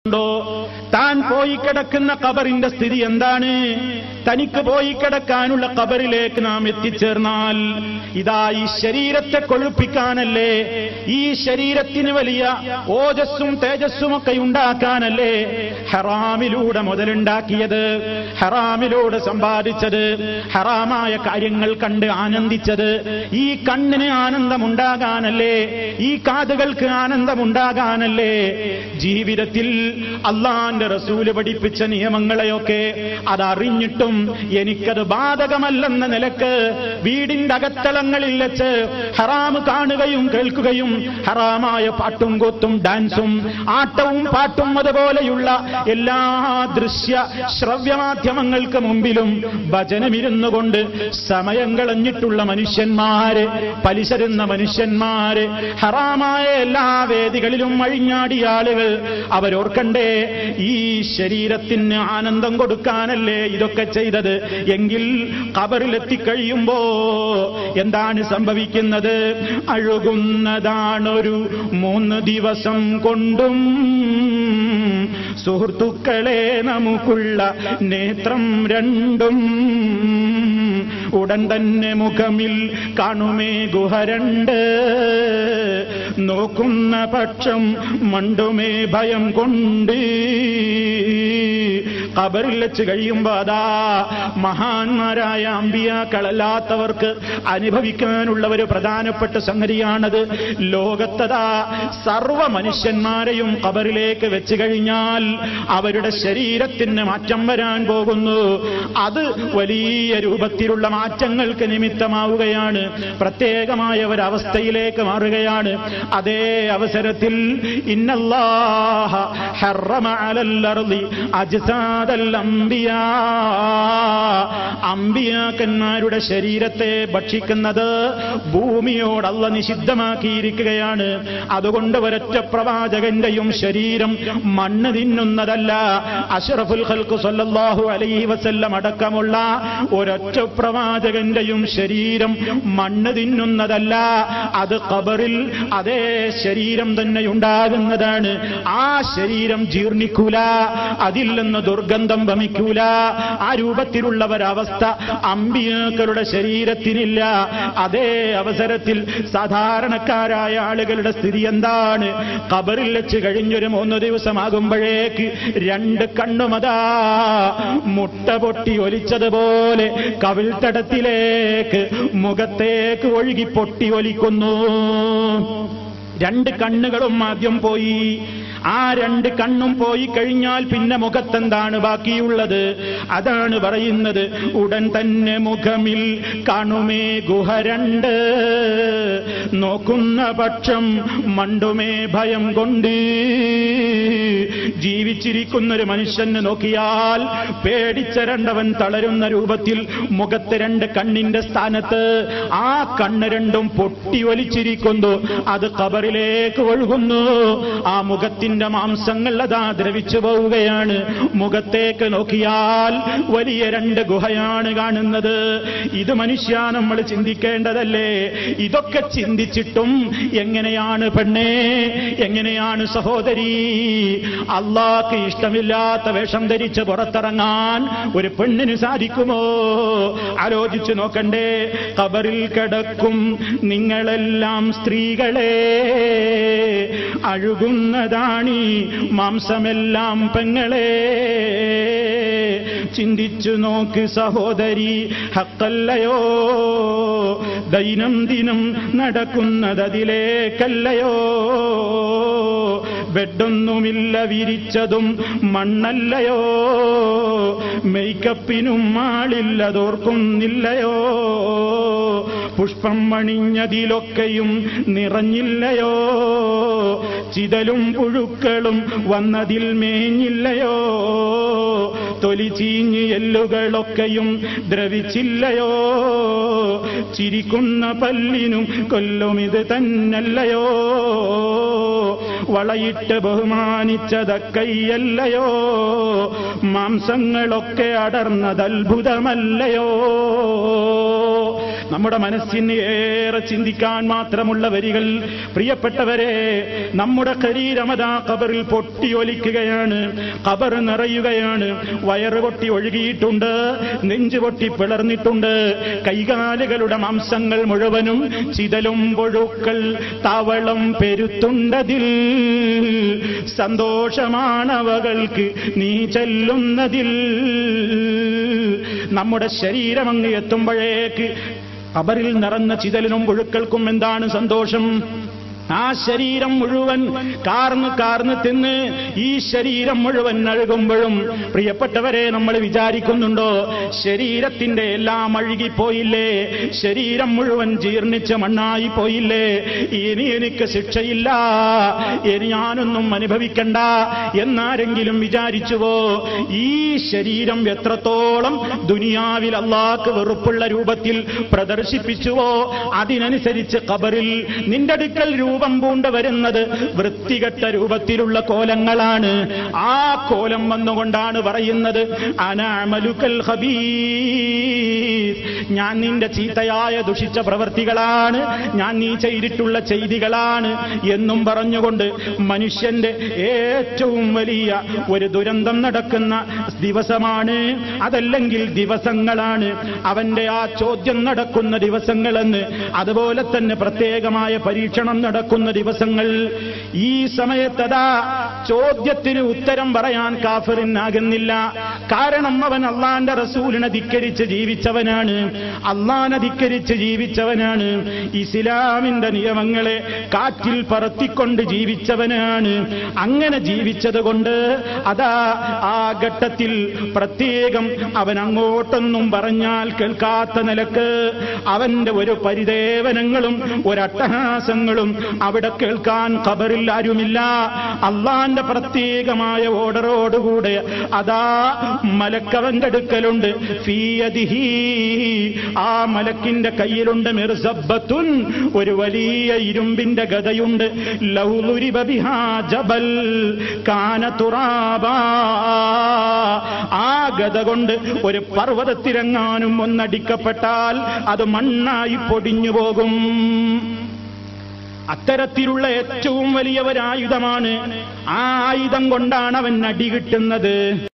താൻ പോയി കിടക്കുന്ന ഖബറിന്റെ സ്ഥിതി എന്താണ്? തനിക്ക് പോയി കിടക്കാനുള്ള ഖബറിലേക്ക് നാം എത്തിച്ചേർന്നാൽ ഇതാ ഈ ശരീരത്തെ കൊഴുപ്പിക്കാനല്ലേ, ഈ ശരീരത്തിന് വലിയ ഓജസ്സും തേജസ്സുമൊക്കെ ഉണ്ടാക്കാനല്ലേ ഹറാമിലൂടെ മുതലുണ്ടാക്കിയത്, ഹറാമിലൂടെ സമ്പാദിച്ചത്, ഹറാമായ കാര്യങ്ങൾ കണ്ട് ആനന്ദിച്ചത്. ഈ കണ്ണിന് ആനന്ദമുണ്ടാകാനല്ലേ, ഈ കാതുകൾക്ക് ആനന്ദമുണ്ടാകാനല്ലേ ജീവിതത്തിൽ അള്ളാന്റെ റസൂല് പഠിപ്പിച്ച നിയമങ്ങളെയൊക്കെ അതറിഞ്ഞിട്ടും എനിക്കത് ബാധകമല്ലെന്ന നിലക്ക് വീടിന്റെ അകത്തളങ്ങളിൽ വെച്ച് ഹറാം കാണുകയും കേൾക്കുകയും ഹറാമായ പാട്ടും കൂത്തും ഡാൻസും ആട്ടവും പാട്ടും അതുപോലെയുള്ള എല്ലാ ദൃശ്യ ശ്രവ്യമാധ്യമങ്ങൾക്ക് മുമ്പിലും ഭജനമിരുന്നു കൊണ്ട് സമയം കളഞ്ഞിട്ടുള്ള മനുഷ്യന്മാര്, പലിശരുന്ന മനുഷ്യന്മാര്, ഹറാമായ എല്ലാ വേദികളിലും അഴിഞ്ഞാടിയ ആളുകൾ അവരോർക്കണ്ടേ ഈ ശരീരത്തിന് ആനന്ദം കൊടുക്കാനല്ലേ ഇതൊക്കെ ചെയ്തത് എങ്കിൽ ഖബറിലെത്തിക്കഴിയുമ്പോ എന്താണ് സംഭവിക്കുന്നത്? അഴുകുന്നതാണൊരു 3 ദിവസം കൊണ്ടും സുഹൃത്തുക്കളെ നമുക്കുള്ള നേത്രം രണ്ടും, ഉടൻ തന്നെ മുഖമിൽ കാണുമേ ഗുഹ 2, നോക്കുന്ന പക്ഷം മണ്ടുമേ ഭയം കൊണ്ട്. ഖബറിൽ വെച്ച് കഴിയുമ്പോ അതാ മഹാന്മാരായ അമ്പിയാക്കളല്ലാത്തവർക്ക് അനുഭവിക്കാനുള്ള ഒരു പ്രധാനപ്പെട്ട സംഗതിയാണത്. ലോകത്തതാ സർവ മനുഷ്യന്മാരെയും ഖബറിലേക്ക് വെച്ച് കഴിഞ്ഞാൽ അവരുടെ ശരീരത്തിന് മാറ്റം വരാൻ പോകുന്നു. അത് വലിയ രൂപത്തിലുള്ള മാറ്റങ്ങൾക്ക് നിമിത്തമാവുകയാണ്, പ്രത്യേകമായ ഒരവസ്ഥയിലേക്ക് മാറുകയാണ്. അതേ അവസരത്തിൽ ഇന്നല്ലാഹ ഹറമ അലൽ അർളി അജ്സാദൽ അംബിയാ, അമ്പിയാക്കന്മാരുടെ ശരീരത്തെ ഭക്ഷിക്കുന്നത് ഭൂമിയോട് അല്ലാഹ് നിഷിദ്ധമാക്കിയിരിക്കുകയാണ്. അതുകൊണ്ട് ഒരൊറ്റ പ്രവാചകന്റെയും ശരീരം മണ്ണ് തിന്നുന്നതല്ല. അഷ്റഫുൽ ഖൽഖ് സ്വല്ലല്ലാഹു അലൈഹി വസല്ലം അടക്കമുള്ള ഒരൊറ്റ പ്രവാചകന്റെയും ശരീരം മണ്ണ് തിന്നുന്നതല്ല. അത് ഖബറിൽ അതേ ശരീരം തന്നെ ഉണ്ടാകുന്നതാണ്. ആ ശരീരം ജീർണിക്കൂല, അതിൽ നിന്ന് ദുർഗന്ധം വമിക്കൂല. ആ രൂപത്തിലുള്ള ഒരവസ്ഥ അമ്പിയാക്കളുടെ ശരീരത്തിനില്ല. അതേ അവസരത്തിൽ സാധാരണക്കാരായ ആളുകളുടെ സ്ഥിതി എന്താണ്? ഖബറിൽ വെച്ച് കഴിഞ്ഞൊരു 3 ദിവസമാകുമ്പോഴേക്ക് 2 കണ്ണുമതാ മുട്ട പൊട്ടി ഒലിച്ചതുപോലെ കവിൾത്തടത്തിലേക്ക് മുഖത്തേക്ക് ഒഴുകി പൊട്ടി ഒലിക്കുന്നു. 2 കണ്ണുകളും ആദ്യം പോയി. ആ 2 കണ്ണും പോയി കഴിഞ്ഞാൽ പിന്നെ മുഖത്തെന്താണ് ബാക്കിയുള്ളത്? അതാണ് പറയുന്നത്, ഉടൻ തന്നെ മുഖമിൽ കാണുമേ ഗുഹ 2, നോക്കുന്ന പക്ഷം മണ്ടുമേ ഭയം കൊണ്ട്. ജീവിച്ചിരിക്കുന്നൊരു മനുഷ്യന് നോക്കിയാൽ പേടിച്ചരണ്ടവൻ തളരുന്ന രൂപത്തിൽ മുഖത്ത് 2 കണ്ണിന്റെ സ്ഥാനത്ത് ആ കണ്ണ് 2ഉം പൊട്ടി ഒലിച്ചിരിക്കുന്നു. അത് ഖബറിലേക്ക് ഒഴുകുന്നു. ആ മുഖത്തിന്റെ മാംസങ്ങൾ അതാ ദ്രവിച്ചു പോവുകയാണ്. മുഖത്തേക്ക് നോക്കിയാൽ വലിയ 2 ഗുഹയാണ് കാണുന്നത്. ഇത് മനുഷ്യ നമ്മൾ ചിന്തിക്കേണ്ടതല്ലേ? ഇതൊക്കെ ചിന്തിച്ചിട്ടും എങ്ങനെയാണ് പെണ്ണേ, എങ്ങനെയാണ് സഹോദരി അള്ളാഹ്ക്ക് ഇഷ്ടമില്ലാത്ത വേഷം ധരിച്ച് പുറത്തിറങ്ങാൻ ഒരു പെണ്ണിന് സാധിക്കുമോ? ആലോചിച്ചു നോക്കണ്ടേ? ഖബറിൽ കിടക്കും നിങ്ങളെല്ലാം സ്ത്രീകളെ, അഴുകുന്നതാണീ മാംസമെല്ലാം പെങ്ങളെ. ചിന്തിച്ചു നോക്ക് സഹോദരി, ഹക്കല്ലയോ? ദൈനംദിനം നടക്കുന്നതതിലേക്കല്ലയോ? ബെഡൊന്നുമില്ല, വിരിച്ചതും മണ്ണല്ലയോ? മേക്കപ്പിനും ആളില്ലതോർക്കുന്നില്ലയോ? പുഷ്പം മണിഞ്ഞതിലൊക്കെയും നിറഞ്ഞില്ലയോ? ചിതലും പുഴുക്കളും വന്നതിൽ മേഞ്ഞില്ലയോ? തൊലി ചീഞ്ഞ് എല്ലുകളൊക്കെയും ദ്രവിച്ചില്ലയോ? ചിരിക്കുന്ന പല്ലിനും കൊല്ലുമിത് തന്നല്ലയോ? വളയിട്ട് ബഹുമാനിച്ചതക്കയ്യല്ലയോ? മാംസങ്ങളൊക്കെ അടർന്നതത്ഭുതമല്ലയോ? നമ്മുടെ മനസ്സിന് ഏറെ ചിന്തിക്കാൻ മാത്രമുള്ള വരികൾ. പ്രിയപ്പെട്ടവരെ, നമ്മുടെ ശരീരമതാ ഖബറിൽ പൊട്ടിയൊലിക്കുകയാണ്, ഖബർ നിറയുകയാണ്. വയറ് പൊട്ടി ഒഴുകിയിട്ടുണ്ട്, നെഞ്ചു പൊട്ടി പിളർന്നിട്ടുണ്ട്, കൈകാലുകളുടെ മാംസങ്ങൾ മുഴുവനും ചിതലും പുഴുക്കൾ താവളം പെരുത്തുണ്ടതിൽ. സന്തോഷമാണവകൾക്ക് നീ ചെല്ലുന്നതിൽ. നമ്മുടെ ശരീരം അങ്ങ് എത്തുമ്പോഴേക്ക് ഖബറിൽ നിറഞ്ഞ ചിതലിനും പുഴുക്കൾക്കും എന്താണ് സന്തോഷം? ആ ശരീരം മുഴുവൻ കാർന്ന് തിന്ന് ഈ ശരീരം മുഴുവൻ അഴുകുമ്പോഴും പ്രിയപ്പെട്ടവരെ നമ്മൾ വിചാരിക്കുന്നുണ്ടോ ശരീരത്തിന്റെ എല്ലാം അഴുകിപ്പോയില്ലേ, ശരീരം മുഴുവൻ ജീർണിച്ച മണ്ണായി പോയില്ലേ, ഇനി എനിക്ക് ശിക്ഷയില്ല, ഇനി ഞാനൊന്നും അനുഭവിക്കണ്ട എന്നാരെങ്കിലും വിചാരിച്ചുവോ? ഈ ശരീരം എത്രത്തോളം ദുനിയാവിൽ അല്ലാഹ്ക്ക് വെറുപ്പുള്ള രൂപത്തിൽ പ്രദർശിപ്പിച്ചുവോ അതിനനുസരിച്ച് ഖബറിൽ നിന്റെ അടുക്കൽ രൂപം പൂണ്ട് വരുന്നത് വൃത്തികെട്ട രൂപത്തിലുള്ള കോലങ്ങളാണ്. ആ കോലം വന്നുകൊണ്ടാണ് പറയുന്നത് അനഅമലുകൽ ഖബീസ്, ഞാൻ നിന്റെ ചീത്തയായ ദുഷിച്ച പ്രവൃത്തികളാണ്, ഞാൻ നീ ചെയ്തിട്ടുള്ള ചെയ്തികളാണ് എന്നും പറഞ്ഞുകൊണ്ട് മനുഷ്യന്റെ ഏറ്റവും വലിയ ഒരു ദുരന്തം നടക്കുന്ന ദിവസമാണ്, അതല്ലെങ്കിൽ ദിവസങ്ങളാണ് അവന്റെ ആ ചോദ്യം നടക്കുന്ന ദിവസങ്ങളെന്ന്. അതുപോലെ തന്നെ പ്രത്യേകമായ പരീക്ഷണം നടക്കുന്ന ദിവസങ്ങൾ. ഈ സമയത്തതാ ചോദ്യത്തിന് ഉത്തരം പറയാൻ കാഫിറിനാകുന്നില്ല. കാരണം അവൻ അള്ളാന്റെ റസൂലിനെ ധിക്കരിച്ച് ജീവിച്ചവനാണ്, അള്ളാനെ ധിക്കരിച്ച് ജീവിച്ചവനാണ്, ഇസ്ലാമിന്റെ നിയമങ്ങളെ കാറ്റിൽ പറത്തിക്കൊണ്ട് ജീവിച്ചവനാണ്. അങ്ങനെ ജീവിച്ചത് കൊണ്ട് അതാ ആ ഘട്ടത്തിൽ പ്രത്യേകം അവൻ അങ്ങോട്ടൊന്നും പറഞ്ഞാൽ കേൾക്കാത്ത നിലക്ക് അവന്റെ ഒരു പരിദേവനങ്ങളും ഒരട്ടഹാസങ്ങളും അവിടെ കേൾക്കാൻ ഖബറിൽ ആരുമില്ല. അള്ളാന്റെ പ്രത്യേകമായ ഓർഡറോടുകൂടെ അതാ മലക്കവന്റെ അടുക്കലുണ്ട്. ഫീ യദിഹി, ആ മലക്കിന്റെ കയ്യിലുണ്ട് മിർസബ്ബത്തുൻ, ഒരു വലിയ ഇരുമ്പിന്റെ ഗദയുണ്ട്. ലൗ ളുരിബ ബിഹാ ജബൽ കാന തുറാബാ, ആ ഗദ കൊണ്ട് ഒരു പർവ്വതത്തിലെങ്ങാനും ഒന്നടിക്കപ്പെട്ടാൽ അത് മണ്ണായി പൊടിഞ്ഞു പോകും. അത്തരത്തിലുള്ള ഏറ്റവും വലിയ ഒരായുധമാണ്. ആ ആയുധം കൊണ്ടാണ് അവൻ അടി കിട്ടുന്നത്.